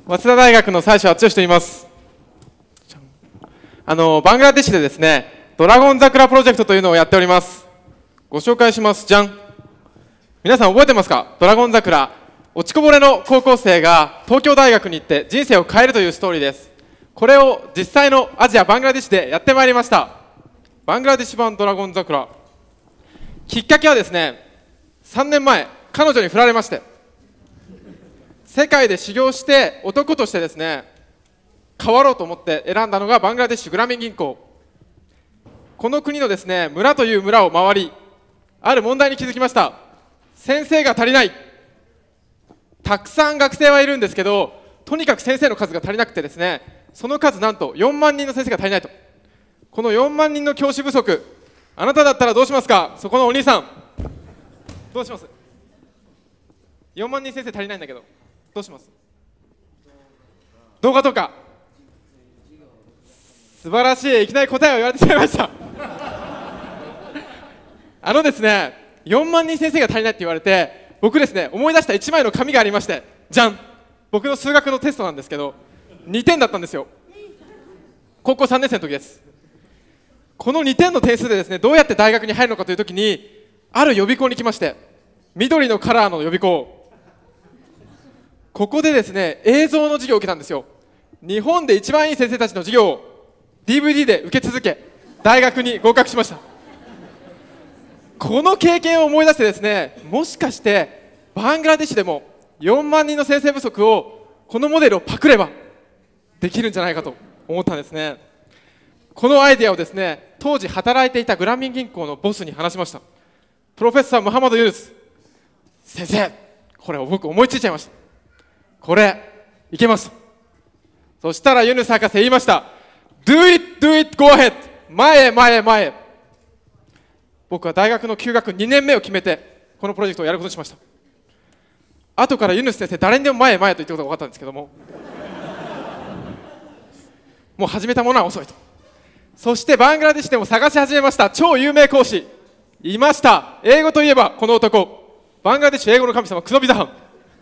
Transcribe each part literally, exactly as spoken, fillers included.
早稲田大学の最初敦と言います。あのバングラデシュでですね、ドラゴン桜プロジェクトというのをやっております。ご紹介します。じゃん。皆さん覚えてますか？ドラゴン桜、落ちこぼれの高校生が東京大学に行って人生を変えるというストーリーです。これを実際のアジアバングラデシュでやってまいりました。バングラデシュ版ドラゴン桜、きっかけはですね、さんねんまえ彼女に振られまして、世界で修行して男としてですね変わろうと思って選んだのがバングラデシュグラミン銀行。この国のですね村という村を回り、ある問題に気づきました。先生が足りない。たくさん学生はいるんですけど、とにかく先生の数が足りなくてですね、その数なんとよんまんにんの先生が足りないと。このよんまんにんの教師不足、あなただったらどうしますか？そこのお兄さんどうします？よんまんにん先生足りないんだけどどうします？動画とか。素晴らしい、いきなり答えを言われてしまいましたあのですね、よんまんにん先生が足りないって言われて、僕ですね思い出したいちまいの紙がありまして、じゃん。僕の数学のテストなんですけどにてんだったんですよ。高校さんねん生の時です。このにてんの点数でですねどうやって大学に入るのかという時に、ある予備校に来まして、緑のカラーの予備校、ここでですね映像の授業を受けたんですよ。日本で一番いい先生たちの授業を ディーブイディー で受け続け、大学に合格しました。この経験を思い出してですね、もしかしてバングラデシュでもよんまんにんの先生不足をこのモデルをパクればできるんじゃないかと思ったんですね。このアイデアをですね当時働いていたグラミン銀行のボスに話しました。プロフェッサームハマド・ユヌス先生、これを僕思いついちゃいました。これいけます。そしたらユヌス博士言いました。 Do it, do it, go ahead、 前へ前へ前へ。僕は大学の休学にねんめを決めてこのプロジェクトをやることにしました。後からユヌス先生誰にでも前へ前へと言ったことが分かったんですけどももう始めたものは遅いと。そしてバングラデシュでも探し始めました。超有名講師いました。英語といえばこの男、バングラデシュ英語の神様クノビザハン。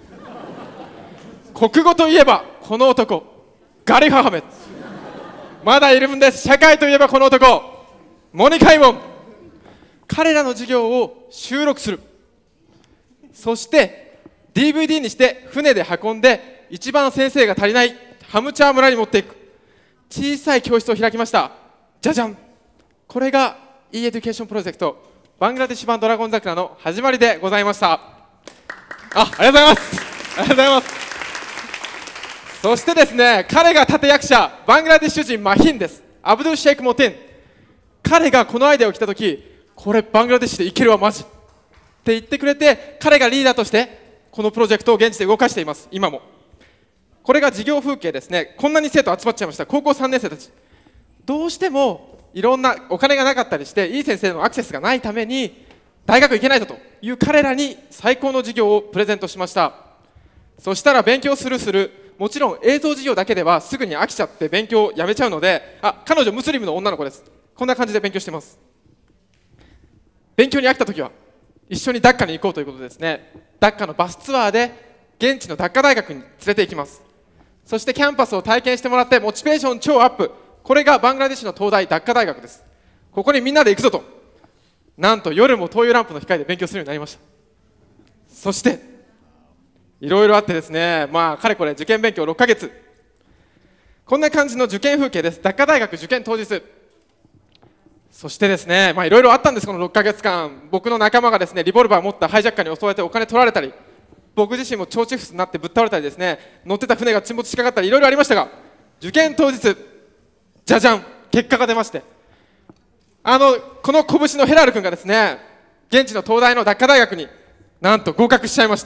国語といえばこの男、ガリフ・アハメド。まだいるんです。社会といえばこの男、モニカ・イモン。彼らの授業を収録する、そして ディーブイディー にして船で運んで一番先生が足りないハムチャー村に持っていく小さい教室を開きました。じゃじゃん。これが e エデュケーションプロジェクトバングラデシュ版ドラゴン桜の始まりでございました。あ、ありがとうございます。ありがとうございます。そしてですね、彼が立役者、バングラデシュ人マヒンです。アブドゥル・シェイク・モテン。彼がこのアイデアを来たとき、これバングラデシュでいけるわマジって言ってくれて、彼がリーダーとしてこのプロジェクトを現地で動かしています。今もこれが授業風景ですね。こんなに生徒集まっちゃいました。高校さんねん生たち、どうしてもいろんなお金がなかったりしていい先生のアクセスがないために大学行けないだという彼らに最高の授業をプレゼントしました。そしたら勉強するする、もちろん映像授業だけではすぐに飽きちゃって勉強をやめちゃうので、あ、彼女ムスリムの女の子です。こんな感じで勉強しています。勉強に飽きたときは一緒にダッカに行こうということですね。ダッカのバスツアーで現地のダッカ大学に連れて行きます。そしてキャンパスを体験してもらってモチベーション超アップ。これがバングラデシュの東大ダッカ大学です。ここにみんなで行くぞと。なんと夜も灯油ランプの光で勉強するようになりました。そしていろいろあってですね、まあかれこれ受験勉強ろっかげつ、こんな感じの受験風景です。ダッカ大学受験当日、そしてですね、まあいろいろあったんです。このろっかげつかん、僕の仲間がですねリボルバーを持ったハイジャッカーに襲われてお金取られたり、僕自身も腸チフスになってぶっ倒れたりですね、乗ってた船が沈没しかかったり、いろいろありましたが、受験当日、じゃじゃん、結果が出まして、あのこの拳のヘラル君がですね現地の東大のダッカ大学になんと合格しちゃいまして、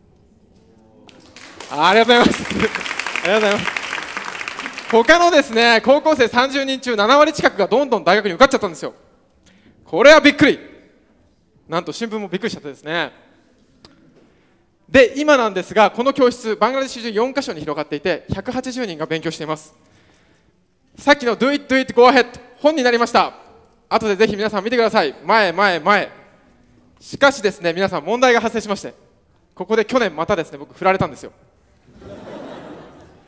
ありがとうございますありがとうございます。他のですね高校生さんじゅうにん中ななわり近くがどんどん大学に受かっちゃったんですよ。これはびっくり。なんと新聞もびっくりしちゃってですね。で今なんですが、この教室バングラデシュ中よんかしょに広がっていてひゃくはちじゅうにんが勉強しています。さっきの Do it, do it, go ahead 本になりました。後でぜひ皆さん見てください。前前前。しかしですね皆さん問題が発生しまして、ここで去年またですね僕振られたんですよ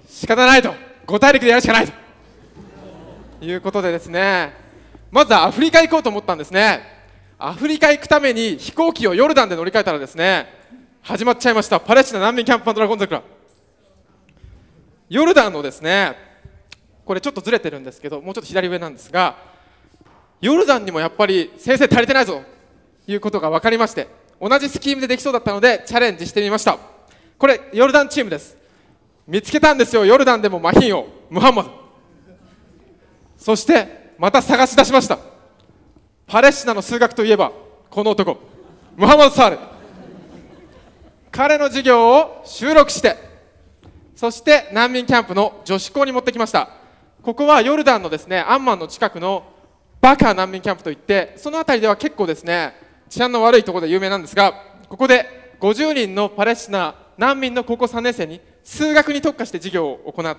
仕方ないと、ご大陸でやるしかないということでですね、まずはアフリカ行こうと思ったんですね。アフリカ行くために飛行機をヨルダンで乗り換えたらですね、始まっちゃいました。パレスチナ難民キャンプドラゴン桜。ヨルダンのですね、これちょっとずれてるんですけど、もうちょっと左上なんですが、ヨルダンにもやっぱり先生足りてないぞということが分かりまして、同じスキームでできそうだったのでチャレンジしてみました。これヨルダンチームです。見つけたんですよ、ヨルダンでもマヒンを、ムハンマド。そしてまた探し出しました。パレスチナの数学といえばこの男、ムハンマド・サール。彼の授業を収録して、そして難民キャンプの女子校に持ってきました。ここはヨルダンのですね、アンマンの近くのバカ難民キャンプといって、その辺りでは結構ですね、治安の悪いところで有名なんですが、ここでごじゅうにんのパレスチナ難民の高校さんねん生に数学に特化して授業を行って、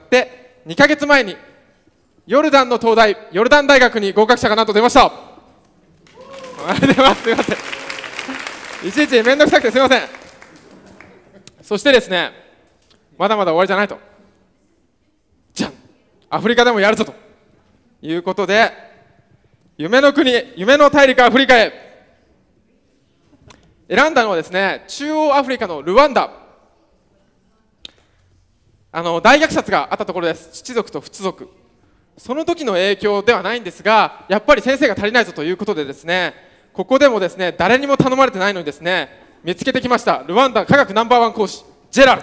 にかげつまえにヨルダンの東大、ヨルダン大学に合格者がなんと出ました。ありがとうございます。すみません、いちいちめんどくさくてすみません。そしてですね、まだまだ終わりじゃないと、じゃん、アフリカでもやるぞということで、夢の国、夢の大陸アフリカへ選んだのはですね、中央アフリカのルワンダ。あの大虐殺があったところです。父族と仏族。その時の影響ではないんですが、やっぱり先生が足りないぞということでですね、ここでもですね、誰にも頼まれてないのにですね、見つけてきました。ルワンダ科学ナンバーワン講師ジェラル。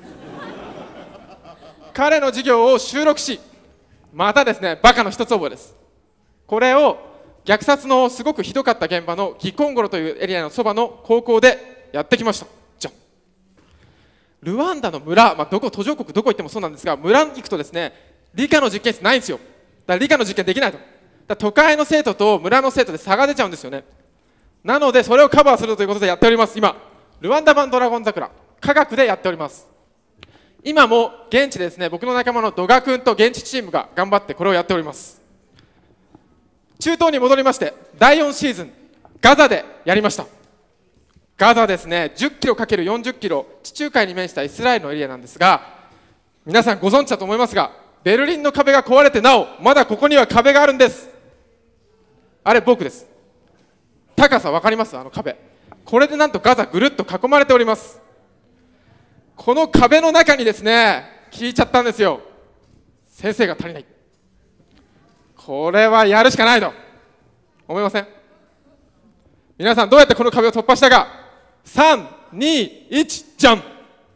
彼の授業を収録し、またですね、バカの一つ覚えです。これを虐殺のすごくひどかった現場のギコンゴロというエリアのそばの高校でやってきました。じゃルワンダの村、まあ、どこ途上国どこ行ってもそうなんですが、村に行くとですね、理科の実験室ないんですよ。だから理科の実験できないと。だから都会の生徒と村の生徒で差が出ちゃうんですよね。なのでそれをカバーするということでやっております。今ルワンダ版ドラゴン桜科学でやっております。今も現地でですね、僕の仲間のドガ君と現地チームが頑張ってこれをやっております。中東に戻りまして、だいよんシーズンガザでやりました。ガザですね、じゅっキロかけるよんじゅっキロ、地中海に面したイスラエルのエリアなんですが、皆さんご存知だと思いますが、ベルリンの壁が壊れてなおまだここには壁があるんです。あれ僕です。高さ分かります？あの壁。これでなんとガザぐるっと囲まれております。この壁の中にですね、聞いちゃったんですよ。先生が足りない。これはやるしかないと思いません？皆さんどうやってこの壁を突破したか。さん、に、いち、じゃん。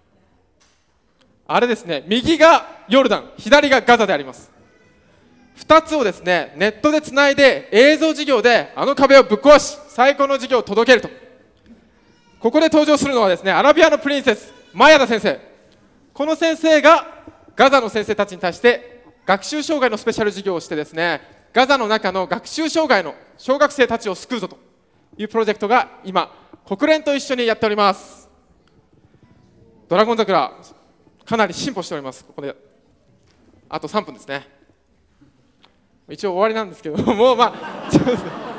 あれですね、右がヨルダン、左がガザであります。ふたつをですね、ネットでつないで映像授業であの壁をぶっ壊し、最高の授業を届けると。ここで登場するのはですね、アラビアのプリンセスマヤダ先生。この先生がガザの先生たちに対して学習障害のスペシャル授業をしてですね、ガザの中の学習障害の小学生たちを救うぞというプロジェクトが今国連と一緒にやっております。ドラゴン桜かなり進歩しております。ここであとさんぷんですね。一応終わりなんですけどもうまあちょっとちょ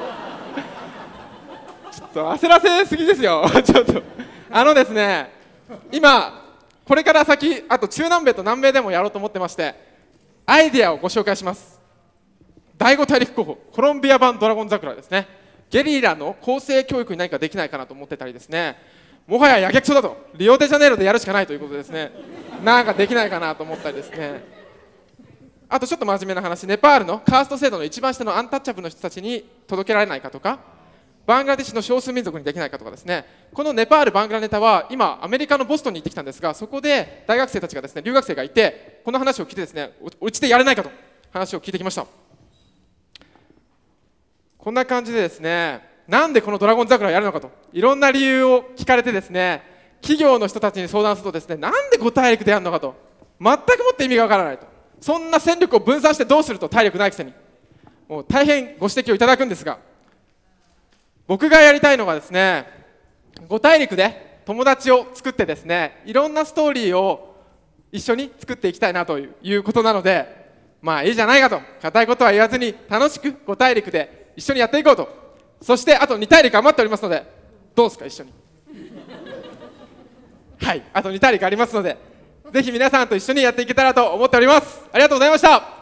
っと焦らせすぎですよちょっとあのですね、今これから先あと中南米と南米でもやろうと思ってまして、アイデアをご紹介します。だいご大陸候補コロンビア版ドラゴン桜ですね。ゲリラの公正教育に何かできないかなと思ってたりですね、もはややけくそだと、リオデジャネイロでやるしかないということでですね、なんかできないかなと思ったりですね、あとちょっと真面目な話、ネパールのカースト制度の一番下のアンタッチャブルの人たちに届けられないかとか、バングラデシュの少数民族にできないかとかですね、このネパールバングラネタは今アメリカのボストンに行ってきたんですが、そこで大学生たちがですね、留学生がいて、この話を聞いてですね、うちでやれないかと話を聞いてきました。こんな感じでですね、なんでこのドラゴン桜をやるのかといろんな理由を聞かれてですね、企業の人たちに相談するとですね、なんでご大陸でやるのかと全くもって意味がわからないと、そんな戦力を分散してどうすると、体力ないくせに。もう大変ご指摘をいただくんですが、僕がやりたいのがですね、ご大陸で友達を作ってですね、いろんなストーリーを一緒に作っていきたいなということなので、まあいいじゃないかと、固いことは言わずに楽しくご大陸で一緒にやっていこうと。そしてあとに大陸余っておりますので、どうですか一緒にはい、あとに大陸ありますので、 ぜひ皆さんと一緒にやっていけたらと思っております。ありがとうございました。